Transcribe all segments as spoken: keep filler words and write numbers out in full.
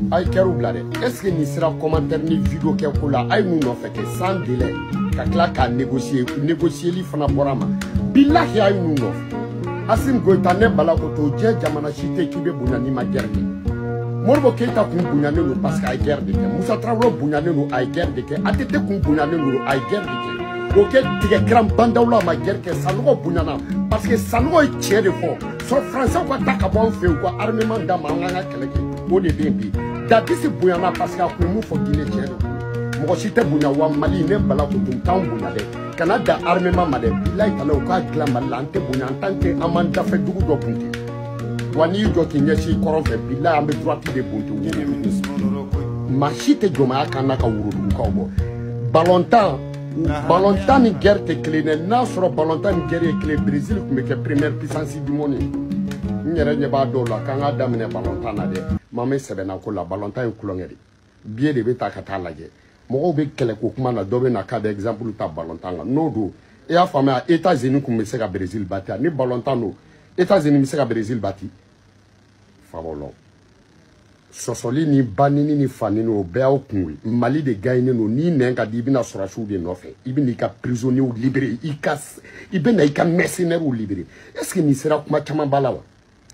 ay kɛra u bila dɛ est ce que nin sera commentaire ni vidéo kɛ ko la ay nu nɔfɛ kɛ sans délai ka tila k'a négocier négocier fana bɔra ma billahi ay nu nɔfɛ Assimi Goïta ne bala ko to diɲɛ jamana si tɛ k'i bɛ bonya n'i ma guerre kɛ Modibo Keïta kun bonyanen don parce que a ye guerre de kɛ Musa Traoré bonyanen don a ye guerre de kɛ A T T kun bonyanen don a ye guerre de kɛ o kɛ tigɛ kiran bandaw la a ma guerre kɛ Sanogo bonyana parce que Sanogo ye tiɲɛ de fɔ sɔ français ka ta ka bɔ an fɛ yen u ka armement d'a ma an ka kɛlɛ kɛ o de bɛ yen bi Dadisi bonyana parce que a kun ye mun fɔ Guinée tiɲɛ de mɔgɔ si tɛ bonya wa Mali ne bala ko tun t'anw bonya dɛ kana da armement ma dɛ bilayi kana u k'a dilan Mali la an tɛ bonya en tant que an m'an dafɛ dugu dɔ kun tɛ wa n'i y'i jɔ k'i ɲɛsin kɔrɔn fɛ bilayi an bɛ droite de buntu maa si tɛ jɔnmaya kan n'a ka worodugukaw bɔ ballontan ballontan ni guerre tɛ kelen dɛ n'a sɔrɔ ballontan ni guerre ye kelen Brésil tun bɛ kɛ première puissance du monde n yɛrɛ ɲɛ b'a dɔw la k'an ka daminɛ ballontan na dɛ maa min sɛbɛnna ko la ballontan ye kulonkɛ de biye de bɛ ta ka taa lajɛ mɔgɔw bɛ kɛlɛ ko kuma na dɔ bɛ na k'a bɛ exemple ta ballontan kan n'o don e y'a faamuya États-Unis tun bɛ se ka Brésil bati ni ballontan don États-Unis bɛ se ka Brésil bati Fabolo. Sosoli ni banini ni fanini o bɛɛ y'aw kun ye Mali de gagné no ni nɛn ka di i bɛna sɔrɔsiw de nɔfɛ i bɛna i ka prisonniers libérés i ka i bɛna i ka mercenaires libérés est-ce que nin sera kuma caman b'a la wa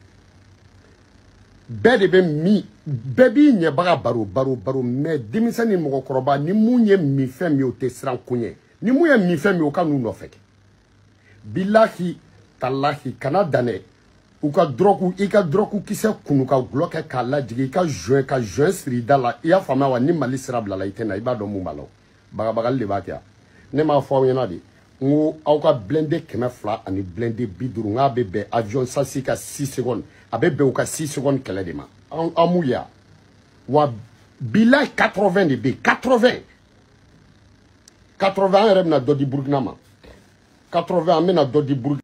bɛɛ de bɛ min bɛɛ b'i ɲɛbaga baro baro baro mais denmisɛn ni mɔgɔkɔrɔba ni mun ye minfɛn min o tɛ siran ko ɲɛ ni mun ye minfɛn min o ka n'u nɔfɛ bilahi talahi kana dan dɛ u ka drogue i ka drogue kisɛ kunu ka gulɔ kɛ k'a lajigin i ka joint ka joint siri da la i y'a faamuya wa ni Mali sira bila la i tɛ na i b'a dɔn mun b'a la bagabagali de b'a kɛ ne m'a fɔ aw ɲɛna de n ko aw ka blindé kɛmɛ fila ani blindé bi duuru n k'a bɛ bɛn avion sasi ka six secondes a bɛ bɛn u ka six secondes kɛlɛ de ma an an m'u ye wa bilayi quatre-vingts de bɛ yen quatre-vingts quatre-vingts an yɛrɛ bɛna dɔ di Burukina ma quatre-vingts an bɛna dɔ di Burukina